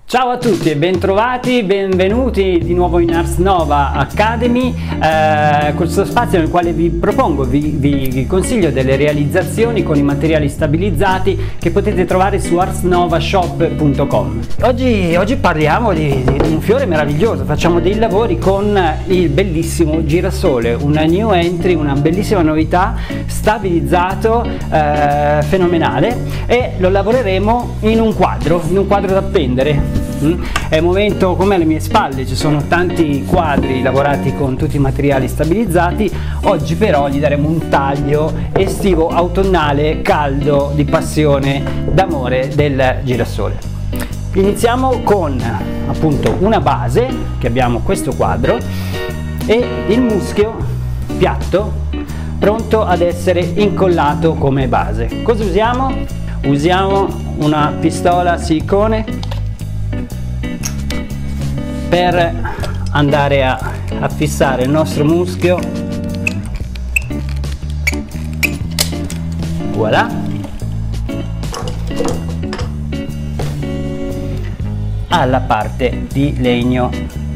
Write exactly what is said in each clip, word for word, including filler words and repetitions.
Ciao a tutti e bentrovati, benvenuti di nuovo in Ars Nova Academy, eh, questo spazio nel quale vi propongo, vi, vi, vi consiglio delle realizzazioni con i materiali stabilizzati che potete trovare su ars nova shop punto com. Oggi, oggi parliamo di, di un fiore meraviglioso, facciamo dei lavori con il bellissimo girasole, una new entry, una bellissima novità, stabilizzato, eh, fenomenale, e lo lavoreremo in un quadro, in un quadro da appendere. È un momento, come alle mie spalle ci sono tanti quadri lavorati con tutti i materiali stabilizzati. Oggi però gli daremo un taglio estivo, autunnale, caldo, di passione, d'amore del girasole. Iniziamo con appunto una base, che abbiamo questo quadro, e il muschio piatto pronto ad essere incollato come base. Cosa usiamo? Usiamo una pistola a silicone per andare a, a fissare il nostro muschio. Voilà, alla parte di legno.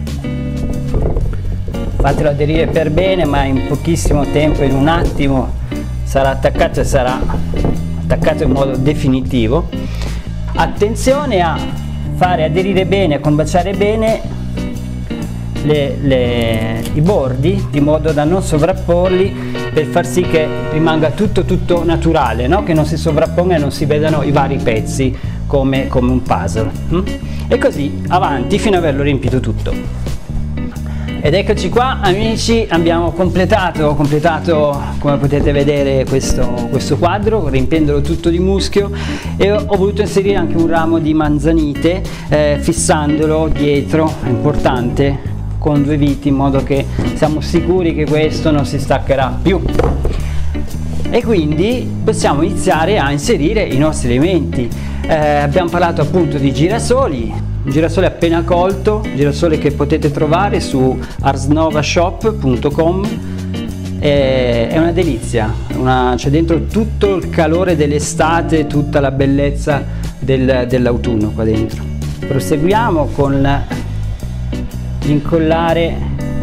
Fatelo aderire per bene, ma in pochissimo tempo, in un attimo sarà attaccato e sarà attaccato in modo definitivo. Attenzione a fare aderire bene, a combaciare bene Le, le, i bordi, di modo da non sovrapporli, per far sì che rimanga tutto tutto naturale, no? Che non si sovrapponga e non si vedano i vari pezzi come, come un puzzle, hm? E così avanti fino ad averlo riempito tutto. Ed eccoci qua amici, abbiamo completato, completato come potete vedere questo, questo quadro, riempiendolo tutto di muschio, e ho, ho voluto inserire anche un ramo di manzanite, eh, fissandolo dietro, è importante, con due viti, in modo che siamo sicuri che questo non si staccherà più. E quindi possiamo iniziare a inserire i nostri elementi. Eh, abbiamo parlato appunto di girasoli, un girasole appena colto, girasole che potete trovare su ars nova shop punto com. È una delizia, c'è dentro tutto il calore dell'estate, tutta la bellezza del, dell'autunno qua dentro. Proseguiamo con incollare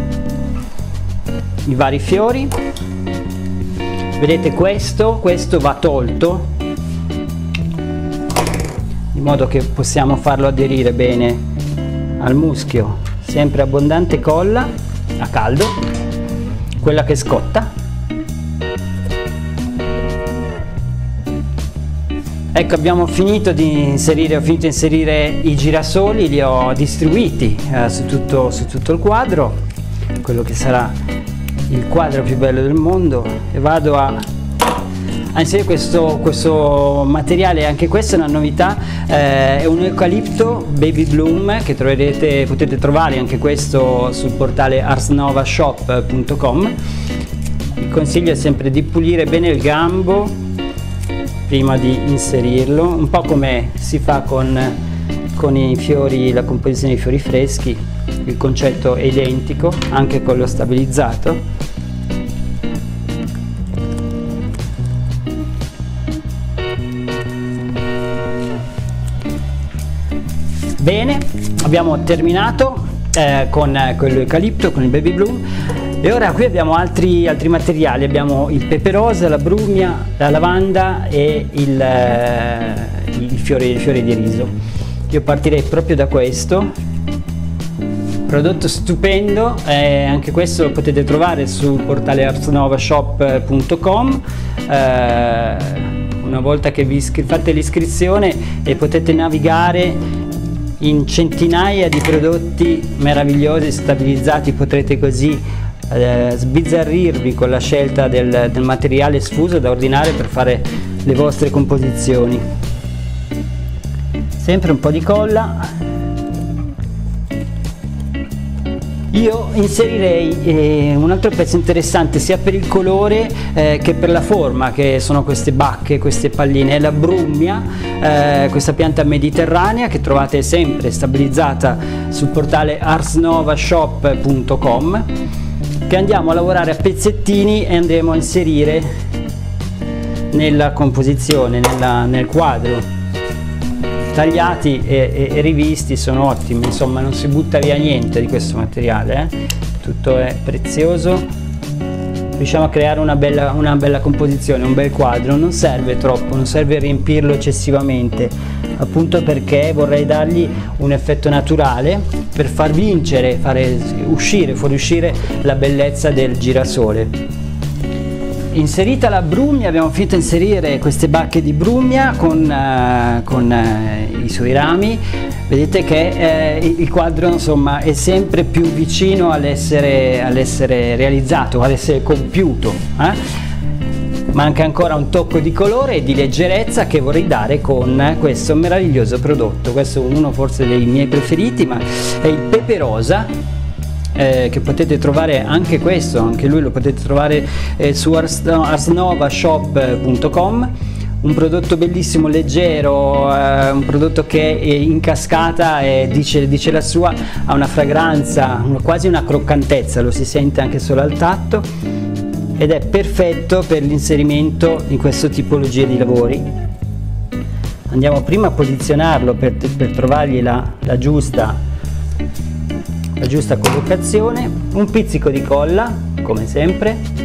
i vari fiori. Vedete, questo questo va tolto, in modo che possiamo farlo aderire bene al muschio. Sempre abbondante colla a caldo, quella che scotta. Ecco, abbiamo finito di inserire, ho finito di inserire i girasoli, li ho distribuiti eh, su, tutto, su tutto il quadro, quello che sarà il quadro più bello del mondo, e vado a, a inserire questo, questo materiale. Anche questa è una novità, eh, è un eucalipto baby bloom che troverete, potete trovare anche questo sul portale ars nova shop punto com. Il consiglio è sempre di pulire bene il gambo prima di inserirlo, un po' come si fa con, con i fiori, la composizione dei fiori freschi. Il concetto è identico anche con lo stabilizzato. Bene, abbiamo terminato eh, con, con l'eucalipto, con il baby bloom. E ora qui abbiamo altri, altri materiali, abbiamo il pepe rosa, la brugna, la lavanda e il, eh, il, fiore, il fiore di riso. Io partirei proprio da questo prodotto stupendo, eh, anche questo lo potete trovare sul portale ars nova shop punto com. Eh, una volta che vi fate l'iscrizione e potete navigare in centinaia di prodotti meravigliosi stabilizzati, potrete così Eh, sbizzarrirvi con la scelta del, del materiale sfuso da ordinare per fare le vostre composizioni. Sempre un po' di colla. Io inserirei eh, un altro pezzo interessante sia per il colore eh, che per la forma, che sono queste bacche, queste palline. È la brugna, eh, questa pianta mediterranea che trovate sempre stabilizzata sul portale ars nova shop punto com, che andiamo a lavorare a pezzettini e andremo a inserire nella composizione, nella, nel quadro. tagliati e, e, e rivisti sono ottimi, insomma non si butta via niente di questo materiale, eh? Tutto è prezioso. Riusciamo a creare una bella, una bella composizione, un bel quadro. Non serve troppo, non serve riempirlo eccessivamente, appunto perché vorrei dargli un effetto naturale per far vincere, fare uscire, fuoriuscire la bellezza del girasole. Inserita la brugna, abbiamo finito di inserire queste bacche di brugna con, uh, con uh, i suoi rami. Vedete che eh, il quadro insomma è sempre più vicino all'essere all'essere realizzato, all'essere compiuto. Eh? Manca ancora un tocco di colore e di leggerezza che vorrei dare con questo meraviglioso prodotto. Questo è uno forse dei miei preferiti, ma è il pepe rosa, eh, che potete trovare anche questo, anche lui lo potete trovare eh, su ars nova shop punto com. Un prodotto bellissimo, leggero, eh, un prodotto che in cascata e dice, dice la sua, ha una fragranza, una, quasi una croccantezza, lo si sente anche solo al tatto, ed è perfetto per l'inserimento in questa tipologia di lavori. Andiamo prima a posizionarlo per, per trovargli la, la, giusta, la giusta collocazione, un pizzico di colla come sempre.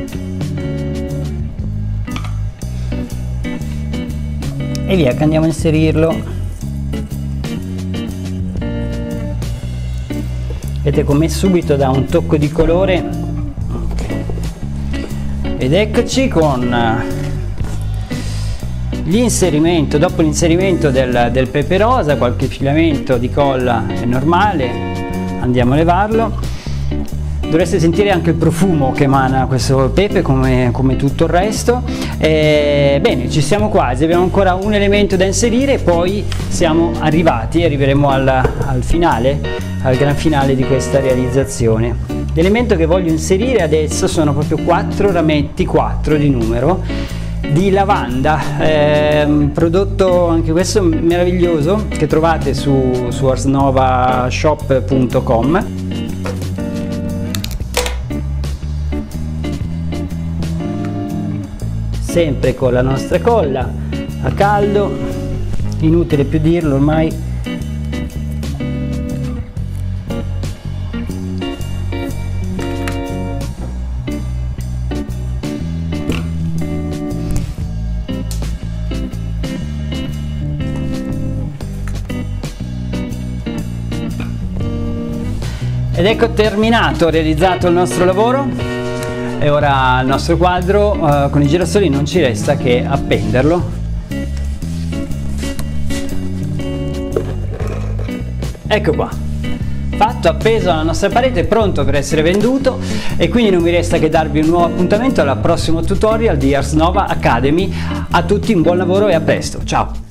E via che andiamo a inserirlo. Vedete come subito dà un tocco di colore. Okay. Ed eccoci con l'inserimento, dopo l'inserimento del, del pepe rosa, qualche filamento di colla è normale, andiamo a levarlo. Dovreste sentire anche il profumo che emana questo pepe come, come tutto il resto. E, bene, ci siamo quasi, abbiamo ancora un elemento da inserire e poi siamo arrivati, arriveremo al, al finale, al gran finale di questa realizzazione. L'elemento che voglio inserire adesso sono proprio quattro rametti, quattro di numero, di lavanda, eh, prodotto anche questo meraviglioso che trovate su, su ars nova shop punto com. Sempre con la nostra colla a caldo, inutile più dirlo ormai. Ed ecco terminato, realizzato il nostro lavoro. E ora il nostro quadro uh, con i girasoli non ci resta che appenderlo. Ecco qua, fatto, appeso alla nostra parete, pronto per essere venduto, e quindi non mi resta che darvi un nuovo appuntamento al prossimo tutorial di Ars Nova Academy. A tutti un buon lavoro e a presto, ciao!